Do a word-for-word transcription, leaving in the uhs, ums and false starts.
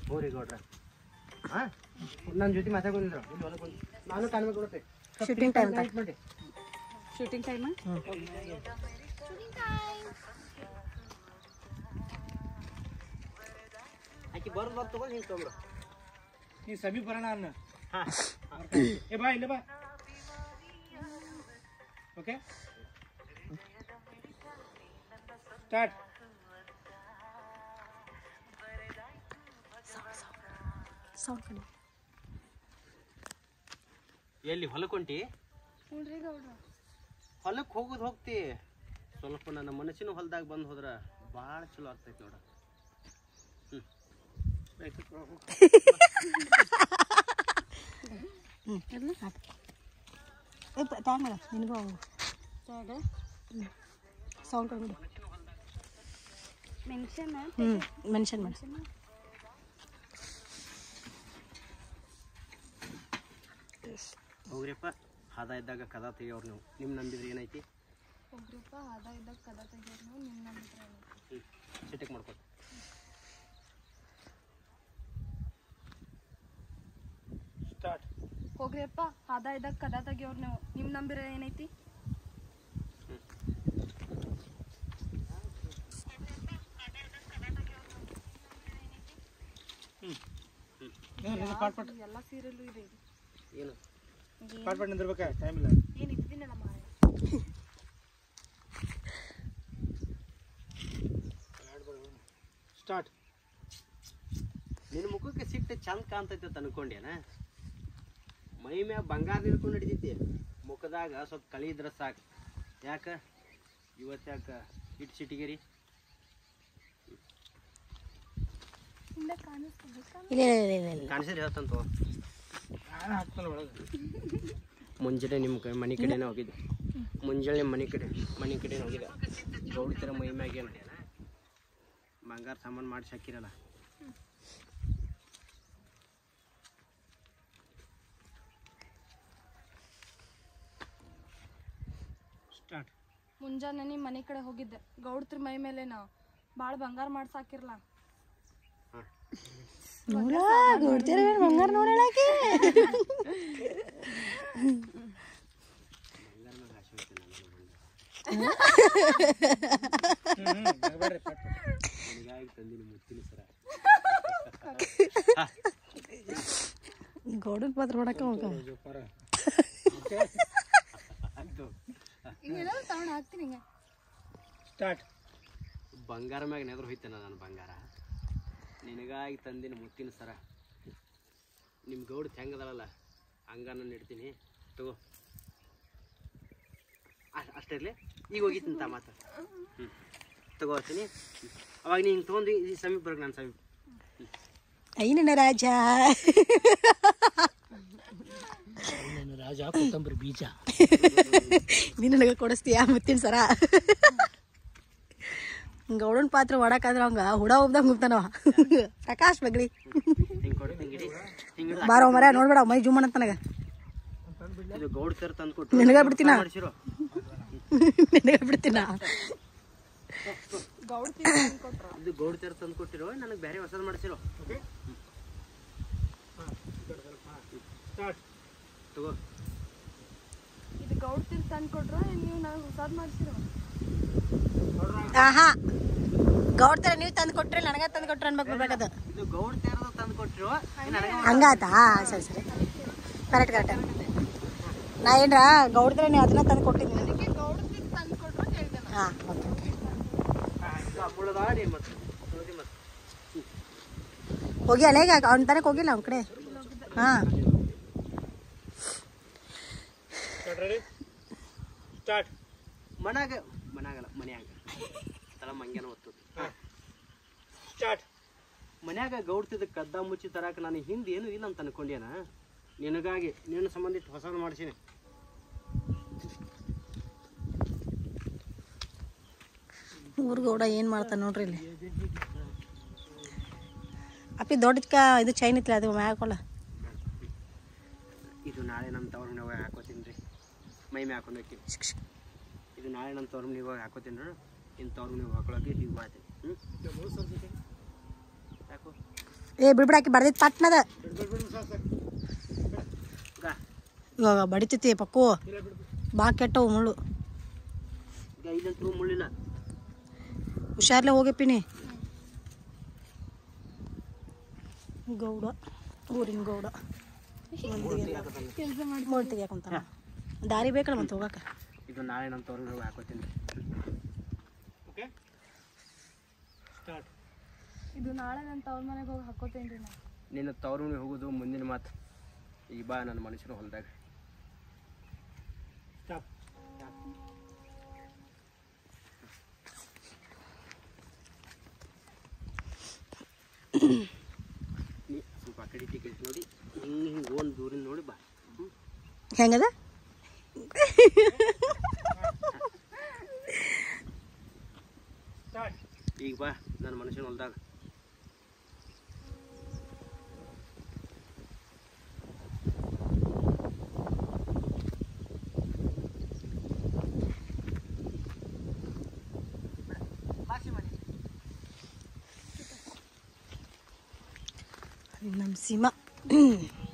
ಹೋರಿ ಗೌಡ್ರ ಹಾಂ ನನ್ನ ಜೊತೆ ಮಾತಾಡ್ಕೊಂಡಿದ್ರು ಇಲ್ಲಿ ಹೊಲಕ್ಕೆ ನಾನು ಕಾಣ್ಬೇಕು ಕೊಡುತ್ತೆ ಶೂಟಿಂಗ್ ಟೈಮ್ ಮಾಡಿ ಶೂಟಿಂಗ್ ಟೈಮ್ ಆಕಿ ಬರೋದು ಬರ್ ತಗೊಂಡು ಹಿಂಗೆ ತೊಗೊಂಡು ನೀನು ಸಭೆ ಬರೋಣ ಅನ್ನ ಹಾಂ ಏ ಬಾ ಇಲ್ಲ ಬಾ ಓಕೆ ಸ್ಟಾರ್ಟ್ ಸೌಂಡ್ ಕಡೆ ಎಲ್ಲಿ ಹೊಲಕ್ಕೆ ಹೊಂಟಿ ನೋಡ್ರಿ ಗೌಡ್ರ ಹೊಲಕ್ಕೆ ಹೋಗೋದು ಹೋಗ್ತಿ ಸ್ವಲ್ಪ ನನ್ನ ಮನಸ್ಸಿನ ಹೊಲದಾಗ ಬಂದು ಹೋದ್ರೆ ಭಾಳ ಚಲೋ ಆಗ್ತೈತಿ ನೋಡ ನಿನಗೂ ಸೌಂಡ್ ಕಡೆ ಮೆನ್ಷನ್ ಹ್ಞೂ ಮೆನ್ಷನ್ ಮಾಡಿ ಹೋಗ್ರಿಪ್ಪ ಹಾದ ಇದ್ದಾಗ ಕದ ತೆಗಿಯೋರು ನೀವು ನಿಮ್ಮ ನಂಬಿದ್ರೆ ಏನೈತಿ ಹೋಗ್ರಿಪ್ಪ ಹಾದ ಇದ್ದಾಗ ಕದ ತೆಗಿಯೋರು ನೀವು ನಿಮ್ಮ ನಂಬಿದ್ರೆ ಹ್ಞೂ ಸಿಟಿಗೆ ಮಾಡ್ಕೊತ ಸ್ಟಾರ್ಟ್ ಹೋಗ್ರಿಪ್ಪ ಹಾದ ಇದ್ದಾಗ ಕದ ತೆಗಿಯೋರು ನೀವು ನಿಮ್ಮ ನಂಬಿದ್ರೆ ಏನೈತಿ ಪಾಟ್ ಪಾಟ್ ಎಲ್ಲ ಸೀರಿಯಲ್ಲು ಇದೆ ಏನು ಪಾಟ್ ಪಾಟ್ ನಿಂದಿರ್ಬೇಕಾ ಟೈಮ್ ಇಲ್ಲ ಏನು ಇದ್ದಿನಲ್ಲ ಮಾರ ಸ್ಟಾರ್ಟ್ ನಿನ್ನ ಮುಖಕ್ಕೆ ಸಿಟ್ಟು ಚಂದ ಕಾಣ್ತೈತೆ ಅಂತ ಅನ್ಕೊಂಡೇನ ಮೈ ಮ್ಯಾಗ ಬಂಗಾರ ನಿಲ್ಕೊಂಡು ಹಿಡಿತೈತಿ ಮುಖದಾಗ ಸ್ವಲ್ಪ ಕಳಿ ಇದ್ರೆ ಸಾಕು ಯಾಕೆ ಇವತ್ತು ಯಾಕೆ ಇಟ್ಟು ಸಿಟಿಗಿರಿ ಕಾಣಿಸಿದ್ರೆ ಹೇಳ್ತಂತ ನಾನು ಹಾಕ್ತಾನೆ ಒಳಗೆ ಮುಂಜಾನೆ ನಿಮ್ಮ ಕ ಮನೆ ಕಡೆನೇ ಹೋಗಿದ್ದೆ ಮುಂಜಾನೆ ಮನೆ ಕಡೆ ಮನೆ ಕಡೆನೇ ಹೋಗಿದ್ದೆ ಗೌಡಿತರ ಮೈ ಮ್ಯಾಗ ಏನು ಬಂಗಾರ ಸಾಮಾನು ಮಾಡಿಸಿ ಹಾಕಿರಲ್ಲ ಸ್ಟಾರ್ಟ್ ಮುಂಜಾನೆ ನಿಮ್ಮ ಮನೆ ಕಡೆ ಹೋಗಿದ್ದೆ ಗೌಡ್ತ್ರ ಮೈ ಮೇಲೆ ನಾ ಭಾಳ ಬಂಗಾರ ಮಾಡ್ಸಾಕಿರಲ್ಲ ಗೌಡ್ತಿರ ಬಂಗಾರ ನೋಡಕ್ಕೆ ಗೌಡನ ಪಾತ್ರ ಮಾಡಕ್ಕೆ ಹೋಗ ಹಾಕ್ತೀನಿ ಸ್ಟಾರ್ಟ್ ಬಂಗಾರ ಮ್ಯಾಗ ನೆದ್ರು ಹೋಯ್ತೇನ ನಾನು ಬಂಗಾರ ನಿನಗಾಗಿ ತಂದಿನ ಮುತ್ತಿನ ಸರ ನಿಮ್ಮ ಗೌಡ ಹೆಂಗದಲ್ಲ ಹಂಗ ನಾನು ಇಡ್ತೀನಿ ತಗೋ ಅಷ್ಟೇ ಇರಲಿ ಈಗ ಹೋಗಿತ್ತಂತ ಮಾತು ಹ್ಞೂ ತಗೋತೀನಿ ಅವಾಗ ನೀ ಹಿಂಗೆ ತೊಗೊಂಡು ಈ ಸಮೀಪ ಬರೋಕೆ ನಾನು ಸಮೀಪ ಐನನ ರಾಜ ರಾಜ ಕೊತ್ತಂಬರಿ ಬೀಜ ನೀನು ನನಗೆ ಕೊಡಿಸ್ತೀಯಾ ಮುತ್ತಿನ ಸರ ಗೌಡನ ಪಾತ್ರ ಮಾಡಕ್ಕಾದ್ರೆ ಅವಂಗ ಹುಡ ಹೋಗ್ದಂಗೆ ಹೋಗ್ತಾನವ ಪ್ರಕಾಶ್ ಬಗ್ಲಿ ಹಿಂಗೆ ಕೊಡು ಹಿಂಗೆ ಇಡಿ ಹಿಂಗೆ ಬಾರೋ ಮರ ನೋಡ್ಬೇಡ ಮೈ ಜುಮ್ಮನ್ ಅಂತ ನನಗೆ ಇದು ಗೌಡ ಸರ್ ತಂದು ಕೊಟ್ಟು ನಿನಗ ಬಿಡ್ತೀನ ಮಾಡಿಸಿರೋ ನಿನಗ ಬಿಡ್ತೀನ ಇದು ಗೌಡ ಸರ್ ತಂದು ಕೊಟ್ಟಿರೋ ನನಗೆ ಬೇರೆ ಹೊಸದು ಮಾಡಿಸಿರೋ ತಗೋ ಇದು ಗೌಡ್ತಿರ್ ತಂದು ಕೊಟ್ರ ನೀವು ನಾನು ಹೊಸಾದ್ ಮಾಡ್ಸಿರೋ ಆಹಾ ಗೌಡ್ತರ ನೀವು ತಂದು ಕೊಟ್ರಿ ನನಗ ತಂದು ಕೊಟ್ರಿ ಅನ್ಬೇಕು ಬರ್ಬೇಕದು ಇದು ಗೌಡ ತೇರದ ತಂದು ಕೊಟ್ಟಿರೋ ಹಂಗಾತ ಸರಿ ಸರಿ ಕರೆಕ್ಟ್ ಕರೆಕ್ಟ್ ನಾ ಏನ್ರ ಗೌಡ್ತರ ನೀವು ಅದನ್ನ ತಂದು ಕೊಟ್ಟಿದ್ದೀನಿ ಗೌಡ್ತಿರ್ ತಂದು ಕೊಟ್ರ ಹೇಳ್ದೆ ಹಾಂ ಓಕೆ ಮುಳದಾಡಿ ಮತ್ತೆ ಮತ್ತೆ ಹೋಗಿ ಅಲ್ಲ ಈಗ ಅವ್ನ ತನಕ ಹೋಗಿಲ್ಲ ಅವ್ನ ಕಡೆ ಹಾಂ ಸ್ಟಾರ್ಟ್ ಮನ್ಯಾಗ ಮನ್ಯಾಗಲ್ಲ ಮನ್ಯಾಗ ತಲ ಮಂಗ್ಯಾನ ಒತ್ತು ಸ್ಟಾರ್ಟ್ ಮನ್ಯಾಗ ಗೌಡ್ತಿದ್ದ ಕದ್ದ ಮುಚ್ಚಿ ತರಾಕ ನಾನು ಹಿಂದೆ ಏನು ಇಲ್ಲ ಅಂತ ಅನ್ಕೊಂಡೇನ ನಿನಗಾಗಿ ನಿನ್ನ ಸಂಬಂಧಿತ ಹೊಸದು ಮಾಡಿಸೀನಿ ಊರ್ ಗೌಡ ಏನು ಮಾಡ್ತಾನೆ ನೋಡ್ರಿ ಇಲ್ಲಿ ಅಪ್ಪಿ ದೊಡ್ಡಕ ಇದು ಚೈನ್ ಇತ್ತಲ್ಲ ಅದು ಮ್ಯಾಕೊಲ್ಲ ಇದು ನಾಳೆ ನಮ್ಮ ತವ್ರ ಮನೆ ಹೋಗಿ ಹಾಕೋತೀನಿ ರೀ ಮೈ ಮೇ ಹಾಕೊಂಡು ಹೋಗ್ತೀನಿ ಇದು ನಾಳೆ ನಮ್ಮ ತವ್ರ ಮನೆಗೆ ಹೋಗಿ ಹಾಕೋತೀನಿ ರೀ ಇನ್ನು ತವ್ರ ಮನೆಗೆ ಹಾಕೊಳಕ್ಕೆ ಹೀಗೆ ಮಾಡ್ತೀನಿ ಹ್ಞೂ ಯಾಕೋ ಏ ಬಿಡ್ಬಿಡಾಕಿ ಬಡ್ದೈತಿ ಪಟ್ನದ ಇವಾಗ ಬಡಿತೈತಿ ಪಕ್ಕು ಬಾ ಕೆಟ್ಟವು ಮುಳ್ಳು ಇಲ್ಲಂತೂ ಮುಳ್ಳಿಲ್ಲ. ಹುಷಾರ್ಲೆ ಹೋಗಪ್ಪಿನಿ. ಗೌಡ ಊರಿನ ಗೌಡ ಕೆಲಸ ಮಾಡಿ ಮೋಡ್ ತೆಗಿಯಾಕಂತ ದಾರಿ ಬೇಕಲ್ಲ ಮತ್ತೆ ಹೋಗಕ್ಕೆ. ಇದು ನಾಳೆ ನಮ್ಮ ತವ್ರಿಗೆ ಹೋಗಿ ಹಾಕೋತೀನಿ. Okay start. ಇದು ನಾಳೆ ನನ್ನ ತವ್ರ ಮನೆಗೆ ಹೋಗಿ ಹಾಕೋತೇನೆ ರೀ ನಾ. ನಿನ್ನ ತವ್ರ ಮನೆಗೆ ಹೋಗೋದು ಮುಂದಿನ ಮಾತು. ಈಗ ಬಾ ನನ್ನ ಮನುಷ್ಯನ ಹೊಲದಾಗ. ಸ್ಟಾಪ್. ನೀ ಸ್ವಲ್ಪ ಆ ಕಡೆ ಈ ಕಡೆ ನೋಡಿ ಹಿಂಗೆ ಹಿಂಗೆ ಒಂದು ದೂರಿಂದ ನೋಡಿ ಬಾ. ಹ್ಞೂ ಹೆಂಗದ ಸ್ಟಾರ್ಟ್. ಈಗ ಬಾ ನನ್ನ ಮನುಷ್ಯನ ಹೊಲದಾಗ. ನಮ್ಮ ಸೀಮಾ